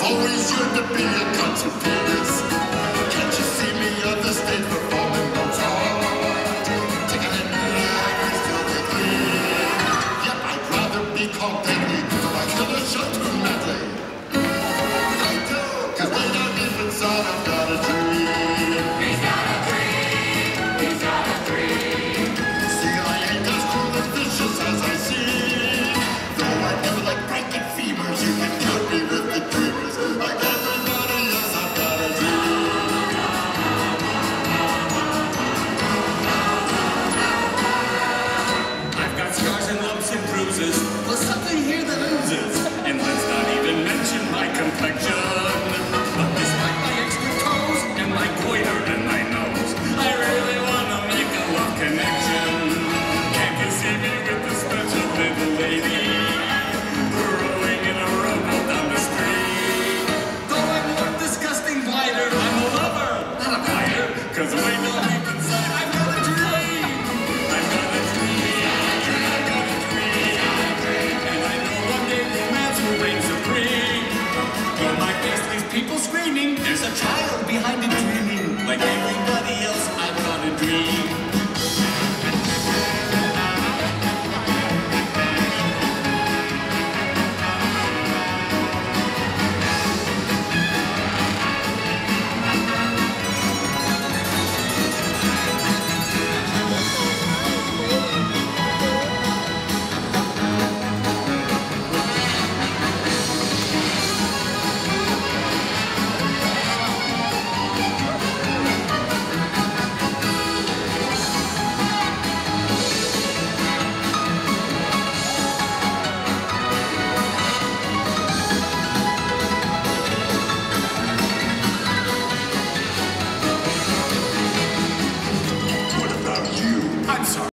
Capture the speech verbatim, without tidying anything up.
always yearned to be a concert pianist. Can't you see me on the stage performing Mozart? Taking a new life is still the dream. Yet I'd rather be called Danny, so I kill a show tune medley. I do, cause when I'm deep inside, I've got a dream. He's got a dream, he's got a dream. See, I ain't as cool and vicious as I seem. Though I never like breaking femurs, you can count me with the dreamers. Like everybody else, I've got a dream. I've got scars and lumps and bruises, plus something here that oozes. And let's not even mention my complexion. But despite my extra toes and my goiter and my nose, I really want to make a love connection. Can't you see me with the special little lady rolling in a rowboat down the street? Though I'm one disgusting blighter, I'm a lover, not a fighter. Cause way down deep inside, I've got a dream. I've got a dream. I've got a dream. And I know one day romance will reign supreme. Though my face leaves people screaming, there's a child behind it dreaming. Like everybody else, I've got a dream.